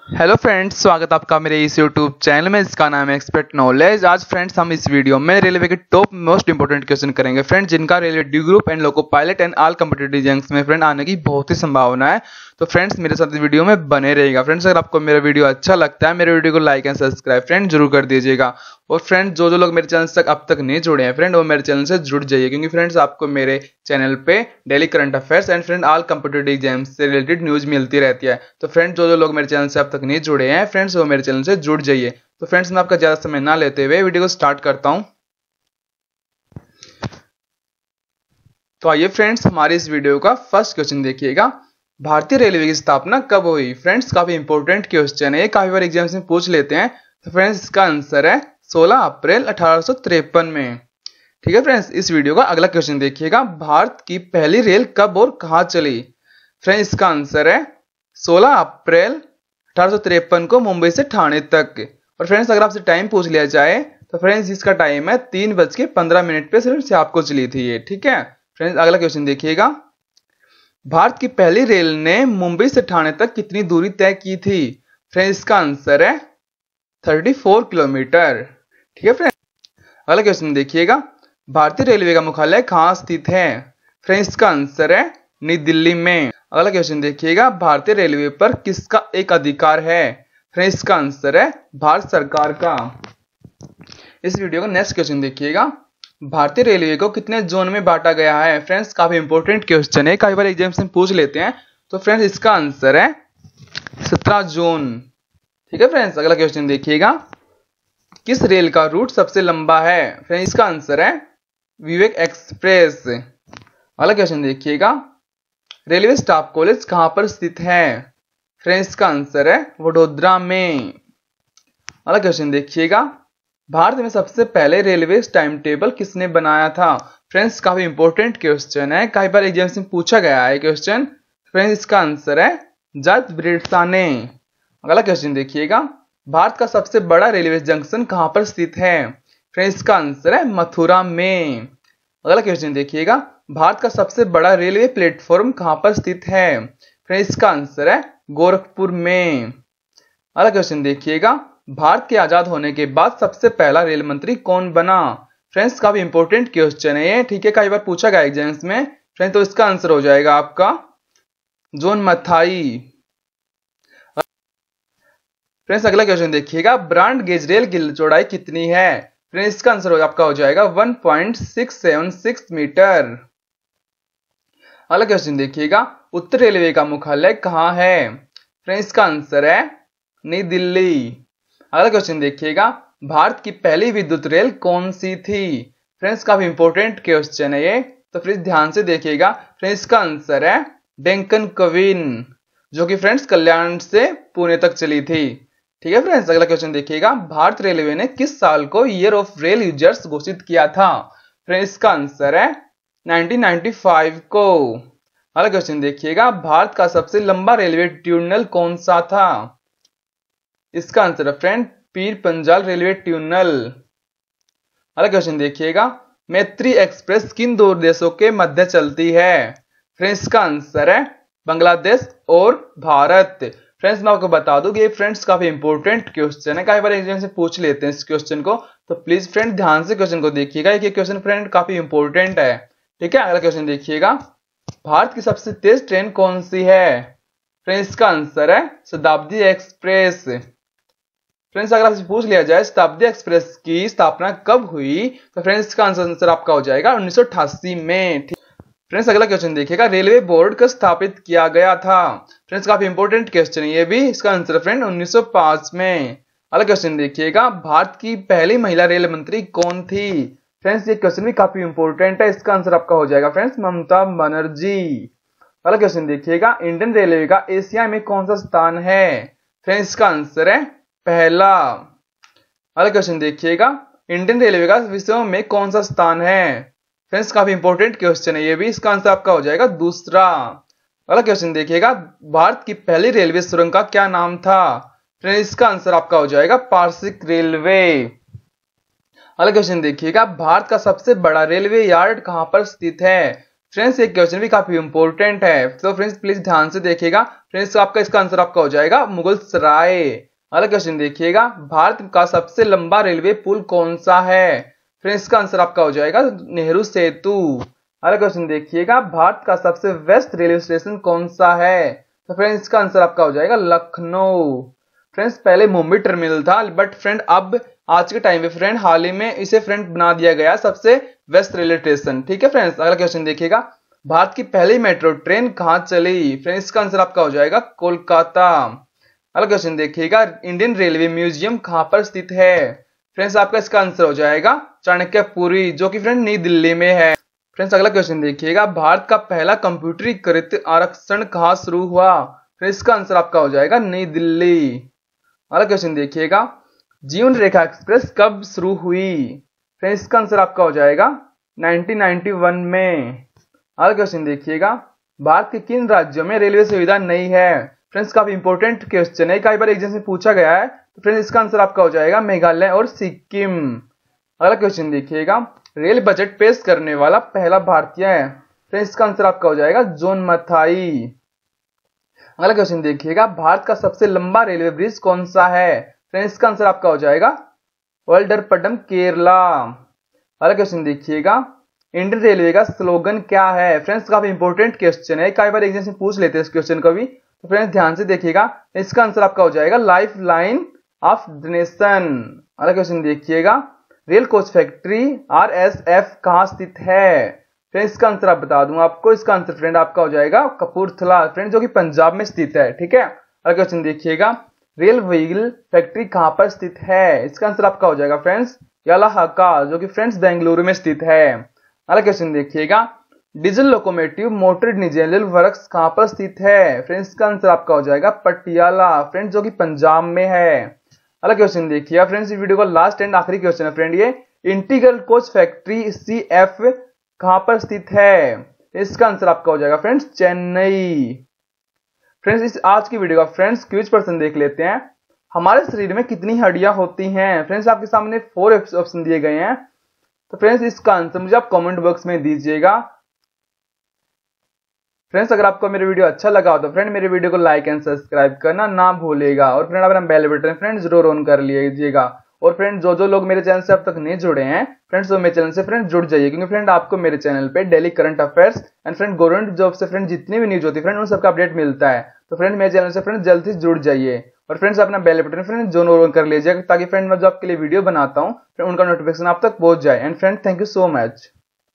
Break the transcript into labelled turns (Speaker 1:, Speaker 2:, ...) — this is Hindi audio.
Speaker 1: हेलो फ्रेंड्स, स्वागत आपका मेरे इस यूट्यूब चैनल में। इसका नाम है एक्सपर्ट नॉलेज। आज फ्रेंड्स हम इस वीडियो में रेलवे के टॉप मोस्ट इंपोर्टेंट क्वेश्चन करेंगे फ्रेंड्स, जिनका railway D group and loco pilot and all competitive exams में फ्रेंड आने की बहुत ही संभावना है। तो फ्रेंड्स मेरे साथ इस वीडियो में बने रहेगा। फ्रेंड्स अगर आपको मेरा वीडियो अच्छा लगता है, मेरे वीडियो को लाइक एंड सब्सक्राइब फ्रेंड जरूर कर दीजिएगा। और फ्रेंड जो लोग मेरे चैनल तक अब तक नहीं जुड़े हैं फ्रेंड, वो मेरे चैनल से जुड़ जाइए, क्योंकि फ्रेंड्स आपको मेरे चैनल पे daily current affairs and friend all competitive exams से रिलेटेड न्यूज मिलती रहती है। तो फ्रेंड जो लोग मेरे चैनल से अब तक नहीं जुड़े हैं फ्रेंड्स, वो मेरे चैनल से जुड़ जाइए। तो फ्रेंड्स मैं आपका ज्यादा समय ना लेते हुए वीडियो को स्टार्ट करता हूं। तो आइए फ्रेंड्स हमारे इस वीडियो का फर्स्ट क्वेश्चन देखिएगा। भारतीय रेलवे की स्थापना कब हुई? फ्रेंड्स काफी इंपॉर्टेंट क्वेश्चन है, काफी बार एग्जाम्स में पूछ लेते हैं। तो फ्रेंड्स इसका आंसर है 16 अप्रैल 1853 में। ठीक है फ्रेंड्स, इस वीडियो का अगला क्वेश्चन देखिएगा। भारत की पहली रेल कब और कहां चली? फ्रेंड्स इसका आंसर है 16 अप्रैल 1853 को मुंबई से ठाणे तक। और फ्रेंड्स अगर आपसे टाइम पूछ लिया जाए तो फ्रेंड्स इसका टाइम है 3:15 पे फ्रेंड्स आपको चली थी ये। ठीक है फ्रेंड्स, अगला क्वेश्चन देखिएगा। भारत की पहली रेल ने मुंबई से ठाणे तक कितनी दूरी तय की थी? फ्रेंड्स इसका आंसर है 34 किलोमीटर। ठीक है फ्रेंड्स, अगला क्वेश्चन देखिएगा। भारतीय रेलवे का मुख्यालय कहां स्थित है? फ्रेंड्स इसका आंसर है नई दिल्ली में। अगला क्वेश्चन देखिएगा। भारतीय रेलवे पर किसका एक अधिकार है? फ्रेंड्स इसका आंसर है भारत सरकार का। इस वीडियो का नेक्स्ट क्वेश्चन देखिएगा। भारतीय रेलवे को कितने जोन में बांटा गया है? फ्रेंड्स काफी इंपॉर्टेंट क्वेश्चन है, कई बार एग्जाम से पूछ लेते हैं। तो फ्रेंड्स इसका आंसर है 17 जोन। ठीक है फ्रेंड्स, अगला क्वेश्चन देखिएगा। किस रेल का रूट सबसे लंबा है? फ्रेंड्स इसका आंसर है विवेक एक्सप्रेस। अगला क्वेश्चन देखिएगा। रेलवे स्टाफ कॉलेज कहां पर स्थित है? फ्रेंड्स इसका आंसर है वडोदरा में। अगला क्वेश्चन देखिएगा। भारत में सबसे पहले रेलवे टाइम टेबल किसने बनाया था? फ्रेंड्स काफी इंपॉर्टेंट क्वेश्चन है, कई बार एग्जाम में पूछा गया है क्वेश्चन। फ्रेंड्स इसका आंसर है जॉर्ज ब्रिटसा ने। अगला क्वेश्चन देखिएगा। भारत का सबसे बड़ा रेलवे जंक्शन कहां पर स्थित है? फ्रेंड्स इसका आंसर है मथुरा में। अगला क्वेश्चन देखिएगा। भारत का सबसे बड़ा रेलवे प्लेटफॉर्म कहां पर स्थित है? फ्रेंड्स इसका आंसर है गोरखपुर में। अगला क्वेश्चन देखिएगा। भारत के आजाद होने के बाद सबसे पहला रेल मंत्री कौन बना? फ्रेंड्स काफी इंपॉर्टेंट क्वेश्चन है ये। ठीक है, कई बार पूछा गया एग्जाम्स में फ्रेंड्स, तो इसका आंसर हो जाएगा आपका जॉन मथाई। फ्रेंड्स अगला क्वेश्चन देखिएगा। ब्रॉड गेज रेल की चौड़ाई कितनी है? फ्रेंड्स इसका आंसर आपका हो जाएगा 1.676 मीटर। अगला क्वेश्चन देखिएगा। उत्तर रेलवे का मुख्यालय कहां है? फ्रेंड्स इसका आंसर है नई दिल्ली। अगला क्वेश्चन देखिएगा। भारत की पहली विद्युत रेल कौन सी थी? फ्रेंड्स काफी इंपॉर्टेंट क्वेश्चन है ये, तो फ्रेंड्स ध्यान से देखिएगा। फ्रेंड्स का आंसर है डेक्कन क्वीन, जो कि फ्रेंड्स कल्याण से पुणे तक चली थी। ठीक है फ्रेंड्स, अगला क्वेश्चन देखिएगा। भारत रेलवे ने किस साल को ईयर ऑफ रेल यूजर्स घोषित किया था? फ्रेंड्स का आंसर है 1995 को। अगला क्वेश्चन देखिएगा। भारत का सबसे लंबा रेलवे टनल कौन सा था? इसका आंसर है friend Pir Panjal railway tunnel. अगला क्वेश्चन देखिएगा। मैत्री एक्सप्रेस किन दो देशों के मध्य चलती है? फ्रेंड्स का आंसर है बांग्लादेश और भारत। फ्रेंड्स मैं आपको बता दूं कि फ्रेंड्स काफी इंपॉर्टेंट क्वेश्चन है, कई बार एग्जाम से पूछ लेते हैं इस क्वेश्चन को। तो प्लीज फ्रेंड ध्यान से क्वेश्चन को देखिएगा, ये क्वेश्चन फ्रेंड काफी इंपॉर्टेंट है। ठीक है, अगला क्वेश्चन देखिएगा। भारत की सबसे तेज ट्रेन कौन सी है? फ्रेंड्स का आंसर है शताब्दी एक्सप्रेस। फ्रेंड्स अगर आपसे पूछ लिया जाए शताब्दी एक्सप्रेस की स्थापना कब हुई, तो फ्रेंड्स का आंसर आपका हो जाएगा 1988 में। फ्रेंड्स अगला क्वेश्चन देखिएगा। रेलवे बोर्ड कब स्थापित किया गया था? फ्रेंड्स काफी इंपॉर्टेंट क्वेश्चन है ये भी, इसका आंसर फ्रेंड 1905 में। अगला क्वेश्चन देखिएगा। भारत की पहली महिला रेल मंत्री कौन थी? फ्रेंड्स ये क्वेश्चन भी काफी इंपॉर्टेंट है, इसका आंसर आपका हो जाएगा फ्रेंड्स ममता बनर्जी। अगला क्वेश्चन देखिएगा। इंडियन रेलवे का एशिया में कौन सा स्थान है? फ्रेंड्स इसका आंसर है पहला। अगला क्वेश्चन देखिएगा। इंडियन रेलवे का विश्व में कौन सा स्थान है? फ्रेंड्स काफी इंपॉर्टेंट क्वेश्चन है ये भी, इसका आंसर आपका हो जाएगा दूसरा। अगला क्वेश्चन देखिएगा। भारत की पहली रेलवे सुरंग का क्या नाम था? फ्रेंड्स इसका आंसर आपका हो जाएगा पारसिक रेलवे। अगला क्वेश्चन देखिएगा। भारत का सबसे बड़ा रेलवे यार्ड कहां पर स्थित है? फ्रेंड्स ये क्वेश्चन भी काफी इंपॉर्टेंट है, तो फ्रेंड्स प्लीज ध्यान से देखिएगा। फ्रेंड्स आपका इसका आंसर आपका हो जाएगा मुगल सराय। अगला क्वेश्चन देखिएगा, भारत का सबसे लंबा रेलवे पुल कौन सा है? फ्रेंड्स इसका आंसर आपका हो जाएगा नेहरू सेतु। अगला क्वेश्चन देखिएगा, भारत का सबसे वेस्ट रेलवे स्टेशन कौन सा है? तो फ्रेंड्स इसका आंसर आपका हो जाएगा लखनऊ। फ्रेंड्स पहले मुंबई टर्मिनल था, बट फ्रेंड अब आज के टाइम पे फ्रेंड हाल ही में इसे फ्रेंड बना दिया गया सबसे वेस्ट रेलवे स्टेशन। ठीक है फ्रेंड्स, अगला क्वेश्चन देखिएगा, भारत की पहली मेट्रो ट्रेन कहाँ चली? फ्रेंड्स इसका आंसर आपका हो जाएगा कोलकाता। अगला क्वेश्चन देखिएगा, इंडियन रेलवे म्यूजियम कहाँ पर स्थित है? फ्रेंड्स आपका इसका आंसर हो जाएगा चाणक्यपुरी, जो कि फ्रेंड नई दिल्ली में है। फ्रेंड्स अगला क्वेश्चन देखिएगा, भारत का पहला कंप्यूटरीकृत आरक्षण कहाँ शुरू हुआ? फ्रेंड्स इसका आंसर आपका हो जाएगा नई दिल्ली। अगला क्वेश्चन देखिएगा, जीवन रेखा एक्सप्रेस कब शुरू हुई? फ्रेंड्स इसका आंसर आपका हो जाएगा 1991 में। अगला क्वेश्चन देखिएगा, भारत के किन राज्यों में रेलवे सुविधा नहीं है? फ्रेंड्स काफी इंपॉर्टेंट क्वेश्चन है, कई बार एग्जाम से पूछा गया है, तो फ्रेंड्स इसका आंसर आपका हो जाएगा मेघालय और सिक्किम। अगला क्वेश्चन देखिएगा, रेल बजट पेश करने वाला पहला भारतीय है? फ्रेंड्स इसका आंसर आपका हो जाएगा जॉन मथाई। अगला क्वेश्चन देखिएगा, भारत का सबसे लंबा रेलवे ब्रिज कौन सा है? फ्रेंड्स इसका आंसर आपका हो जाएगा वल्डरपट्टम केरला। अगला क्वेश्चन देखिएगा, इंडियन रेलवे का स्लोगन क्या है? फ्रेंड्स काफी इंपॉर्टेंट क्वेश्चन है, कई बार एग्जाम से पूछ लेते हैं इस क्वेश्चन को भी, तो फ्रेंड्स ध्यान से देखिएगा। इसका आंसर आपका हो जाएगा life line of the nation. अगला क्वेश्चन देखिएगा, रेल कोच फैक्ट्री RSF कहाँ स्थित है? फ्रेंड्स इसका आंसर आप बता दूं आपको, इसका आंसर फ्रेंड आपका हो जाएगा कपूरथला, फ्रेंड जो कि पंजाब में स्थित है। ठीक है, अगला क्वेश्चन देखिएगा, रेल व्हील फैक्ट्री कहाँ पर स्थित है? इसका आंसर आपका हो जाएगा फ्रेंड्स यालाहाका, जो कि फ्रेंड्स बेंगलुरु में स्थित है। अगला क्वेश्चन देखिएगा, diesel locomotive motor diesel works कहाँ पर स्थित है? फ्रेंड्स इसका आंसर आपका हो जाएगा पटियाला, फ्रेंड्स जो कि पंजाब में है। अगला क्वेश्चन देखिए फ्रेंड्स, इस वीडियो का लास्ट एंड आखिरी क्वेश्चन है फ्रेंड, ये इंटीग्रल कोच फैक्ट्री CF कहाँ पर स्थित है? इसका आंसर आपका हो जाएगा फ्रेंड्स चेन्नई। फ्रेंड्स इस आज की वीडियो का फ्रेंड्स क्विज पर्सन देख लेते हैं। हमारे शरीर में कितनी हड्डियां होती हैं? फ्रेंड्स आपके सामने 4 ऑप्शन दिए गए हैं, तो फ्रेंड्स इसका आंसर मुझे आप कमेंट बॉक्स में दीजिएगा। फ्रेंड्स अगर आपको मेरे वीडियो अच्छा लगा हो तो फ्रेंड मेरे वीडियो को लाइक एंड सब्सक्राइब करना ना भूलेगा, और फ्रेंड अगर बेल बटन फ्रेंड जरूर ऑन कर लीजिएगा। और फ्रेंड जो लोग मेरे चैनल से अब तक नहीं जुड़े हैं फ्रेंड्स, वो मेरे चैनल से फ्रेंड जुड़ जाइए, क्योंकि फ्रेंड आपको मेरे चैनल पे daily current affairs and friend government job से फ्रेंड जितनी भी न्यूज होती है फ्रेंड उन सबका अपडेट मिलता है। तो फ्रेंड मेरे चैनल से फ्रेंड जल्दी से जुड़ जाइए, और फ्रेंड्स अपना बेल बटन फ्रेंड जरूर ऑन कर लीजिएगा, ताकि फ्रेंड मैं जो आपके लिए वीडियो बनाता हूँ उनका नोटिफिकेशन आप तक पहुंच जाए। And friend thank you so much.